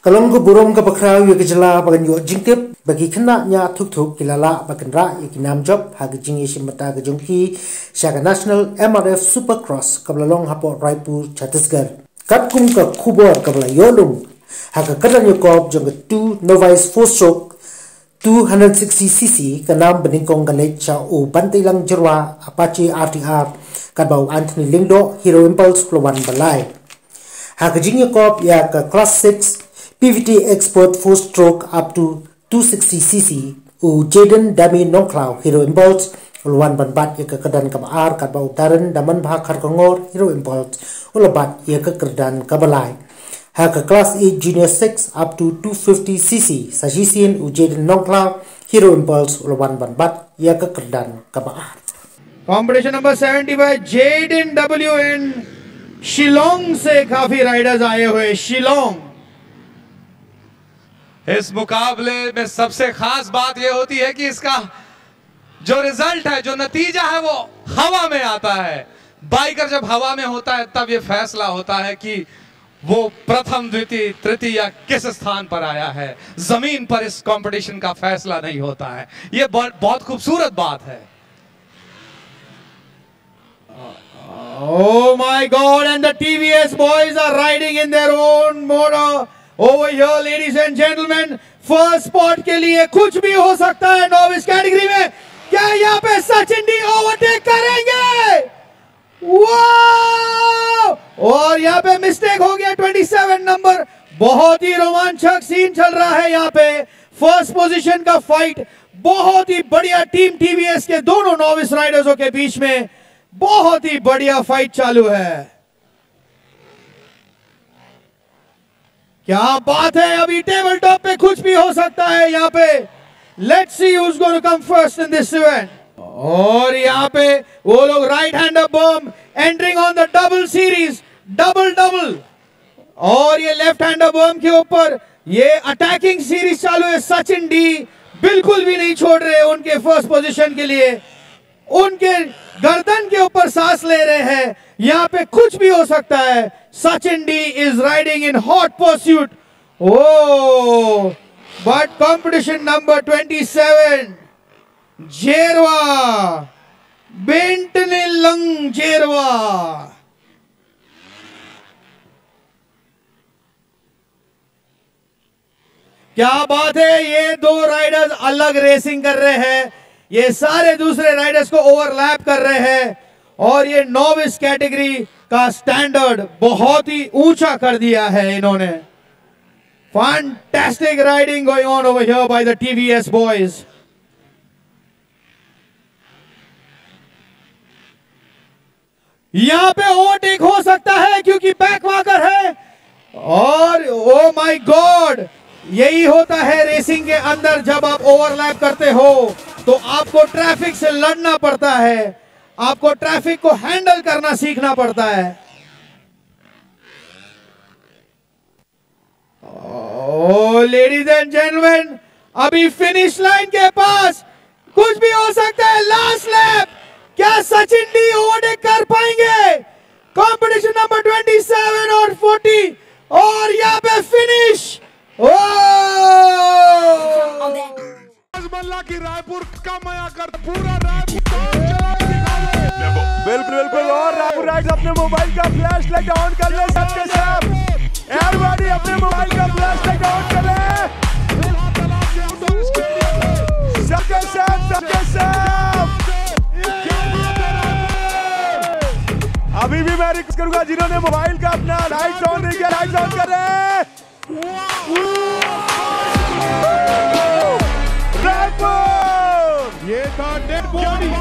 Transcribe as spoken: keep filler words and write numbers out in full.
Kalong ko burom ka bakra yu kejala bagan yu jingtip bagi kena nya thuk thuk kilala bagan ra yakinam job hagi jingi shimata ga jongki shaga national M R F supercross kablalong hapo Raipur Chhattisgarh kat kum ka khubor kabla yolum haga kadan yu kop jong two novice four stroke two sixty c c kanam beningkong galet cha o bantilang jerwa Apache R T R kabau Anthony Lingdo Hero Impulse Plowan Balai haga jingi kop ya ka class six P V T Expert four stroke up to two sixty c c u Jaden Dami Nongklau Hero Impulse Uluan Banbat ya ke kedan kabar kat bau Darren Daman Bahak Harkongor Hero Impulse ulabat ya ke kedan kabalai ha ke class eight junior six up to two fifty c c sajisin u Jaden Nongklau Hero Impulse Uluan Banbat ya ke kedan kabar. Competition number seventy-five Jaden W in Shillong से काफी Riders आए हुए शिलोंग। इस मुकाबले में सबसे खास बात यह होती है कि इसका जो रिजल्ट है, जो नतीजा है, वो हवा में आता है। बाइकर जब हवा में होता है तब ये फैसला होता है कि वो प्रथम द्वितीय तृतीय या किस स्थान पर आया है। जमीन पर इस कंपटीशन का फैसला नहीं होता है। ये बहुत खूबसूरत बात है। Oh my God! And the T V S boys are riding in their own motor. Over here, ladies and gentlemen, first spot के लिए कुछ भी हो सकता है नॉविस कैटेगरी में। क्या यहाँ पे सचिन डी ओवरटेक करेंगे? वाह! और यहाँ पे मिस्टेक हो गया सत्ताईस नंबर। बहुत ही रोमांचक सीन चल रहा है यहाँ पे। फर्स्ट पोजीशन का फाइट बहुत ही बढ़िया टीम टीवीएस के दोनों नॉविस राइडर्सों के बीच में बहुत ही बढ़िया फाइट चालू है। क्या बात है, अभी टेबल टॉप पे कुछ भी हो सकता है यहाँ पे। Let's see who's going to come first in this event. और यहाँ पे वो लोग राइट हैंडर बम entering on the double series, double double. और ये लेफ्ट हैंडर बम के ऊपर ये अटैकिंग सीरीज चालू है। सचिन डी बिल्कुल भी नहीं छोड़ रहे उनके फर्स्ट पोजीशन के लिए, उनके गर्दन के ऊपर सांस ले रहे हैं। यहाँ पे कुछ भी हो सकता है। Sachin D is riding in hot pursuit. Oh but competition number twenty-seven जेरवा बेंटनिलंग जेरवा। क्या बात है, ये दो राइडर्स अलग रेसिंग कर रहे हैं। ये सारे दूसरे राइडर्स को ओवरलैप कर रहे हैं और ये नॉविस कैटेगरी का स्टैंडर्ड बहुत ही ऊंचा कर दिया है इन्होंने। Fantastic riding going on over here by the TVS boys. यहां पे ओवरटेक हो सकता है क्योंकि बैक वाकर है। और ओ माय गॉड, यही होता है रेसिंग के अंदर। जब आप ओवरलैप करते हो तो आपको ट्रैफिक से लड़ना पड़ता है, आपको ट्रैफिक को हैंडल करना सीखना पड़ता है। ओ लेडीज एंड जेंटलमैन, अभी फिनिश लाइन के पास कुछ भी हो सकता है। लास्ट लैप, क्या सचिन डी ओवरटेक कर पाएंगे? कंपटीशन नंबर twenty-seven और forty और यहाँ पे फिनिश। ओ मल्ला की रायपुर का मया कर पूरा रायपुर बिल्कुल बिल्कुल। और रायपुर राइड्स अपने मोबाइल का फ्लैश लाइट ऑन कर ले सबके सब। एवरीबॉडी अपने मोबाइल का फ्लैश लाइट ऑन कर ले सबके सब सबके सब। अभी भी मैं रिक्वेस्ट करूंगा जिन्होंने मोबाइल का अपना लाइट ऑन नहीं किया, लाइट ऑन करें। रायपुर ये था डेड बॉडी।